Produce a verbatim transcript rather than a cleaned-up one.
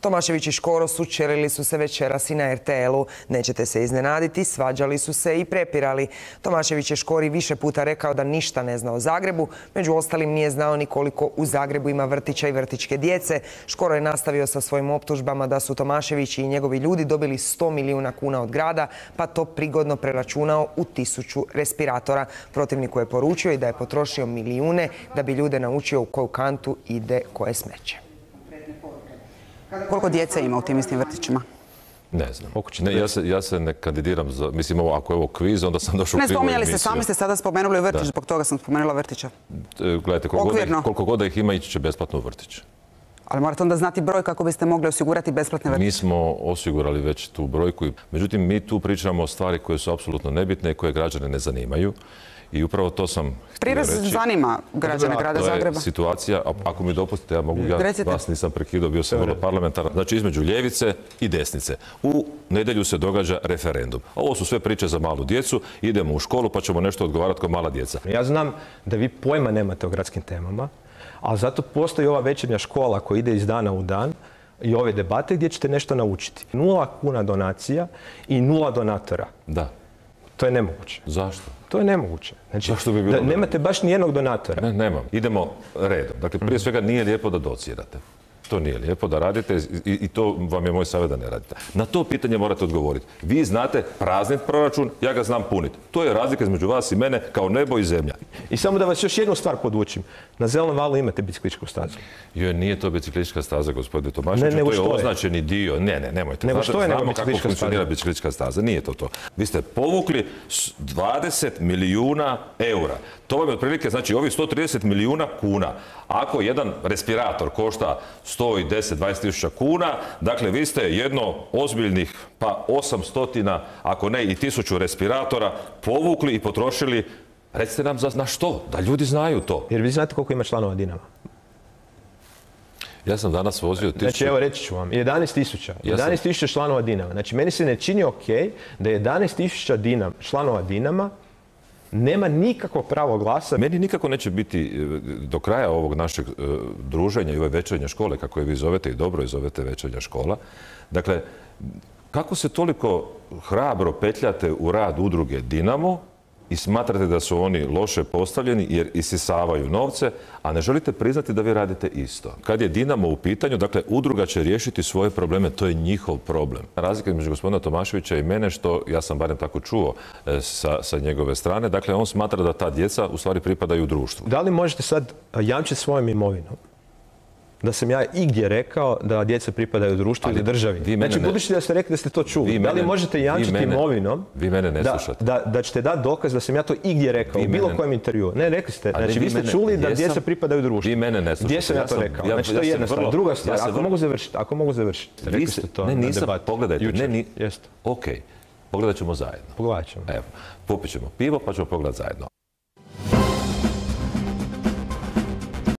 Tomašević i Škoro sučelili su se večeras i na er te el-u. Nećete se iznenaditi, svađali su se i prepirali. Tomašević je Škori više puta rekao da ništa ne zna o Zagrebu. Među ostalim nije znao ni koliko u Zagrebu ima vrtića i vrtićke djece. Škoro je nastavio sa svojim optužbama da su Tomašević i njegovi ljudi dobili sto milijuna kuna od grada, pa to prigodno preračunao u tisuću respiratora. Protivniku je poručio i da je potrošio milijune da bi ljude naučio u koju kantu ide koje smeće. Koliko djece ima u tim istim vrtićima? Ne znam. Ne, ja, se, ja se ne kandidiram za... Mislim, ovo, ako je ovo kviz, onda sam došao u krivu spominjali emisiju. ste, sami ste sada spomenuli vrtić, zbog toga sam spomenula vrtića. Gledajte, koliko god, ih, koliko god da ih ima, ići će besplatno u vrtić. Ali morate onda znati broj kako biste mogli osigurati besplatne vrtiće. Mi smo osigurali već tu brojku. Međutim, mi tu pričamo o stvari koje su apsolutno nebitne i koje građane ne zanimaju. I upravo to sam htio reći. Prirez zanima građane grada Zagreba. To je situacija, ako mi dopustite, ja mogu, ja vas nisam prekidao, bio sam vrlo parlamentaran. Znači, između ljevice i desnice. U nedjelju se događa referendum. Ovo su sve priče za malu djecu, idemo u školu pa ćemo nešto odgovarati kao mala djeca. Ja znam da vi pojma nemate o gradskim temama, ali zato postoji ova večernja škola koja ide iz dana u dan i ove debate gdje ćete nešto naučiti. Nula kuna donacija i nula donatora. Da. To je nemoguće. Zašto? To je nemoguće. Znači, Zašto bi bilo da nemate baš ni jednog donatora. Ne, nemam. Idemo redom. Dakle, prije svega nije lijepo da docirate. To nije lijepo da radite i, i to vam je moj savjet da ne radite. Na to pitanje morate odgovoriti. Vi znate praznit proračun, ja ga znam puniti. To je razlika između vas i mene kao nebo i zemlja. I samo da vas još jednu stvar podvučim. Na Zelenom valu imate bicikličku stazu. Joj, nije to biciklička staza, gospodine Tomašević. Ne, to je što označeni dio. Ne, ne, nemojte. Nego što je nego Znamo kako funkcionira biciklička staza. Nije to to. Vi ste povukli dvadeset milijuna eura. To vam je otprilike, znači, ovih sto trideset milijuna kuna. Ako jedan respirator košta sto deset do dvadeset tisuća kuna, dakle, vi ste jedno ozbiljnih, pa osamsto, ako ne i tisuću respiratora povukli i potrošili. Recite nam za, na što, da ljudi znaju to. Jer vi znate koliko ima članova Dinama? Ja sam danas vozio tisuću... Znači, evo reći ću vam, jedanaest tisuća. jedanaest tisuća članova Dinama. Znači, meni se ne čini ok da jedanaest tisuća Dinam, članova Dinama nema nikakvo pravo glasa. Meni nikako neće biti do kraja ovog našeg druženja i ove večernje škole, kako je vi zovete i dobro je zovete večernja škola. Dakle, kako se toliko hrabro petljate u rad udruge Dinamo i smatrate da su oni loše postavljeni jer isisavaju novce, a ne želite priznati da vi radite isto. Kad je Dinamo u pitanju, dakle, udruga će riješiti svoje probleme, to je njihov problem. Razlika između gospodina Tomaševića i mene, što ja sam barem tako čuo sa, sa njegove strane, dakle, on smatra da ta djeca u stvari pripadaju društvu. Da li možete sad jamčiti svojom imovinom da sam ja igdje rekao da djeca pripadaju društvu ili državi? Znači, budući da ste rekli da ste to čuli, da li možete jamčiti imovinom vi mene ne slušate. Da, da ćete dati dokaz da sam ja to igdje rekao, u bilo kojem intervju? Ne, rekli ste. Znači, vi ste čuli da djeca pripadaju društvu. Vi mene ne slušate. Gdje sam ja to rekao? Znači, to je jedna stvar. Druga stvar, ako mogu završiti, ako mogu završiti. Rekli ste to na debati. Pogledajte. Ok, pogledat ćemo zajedno. Pogledat ćemo. Evo, popit ćemo pivo pa ćemo pogledati zajedno.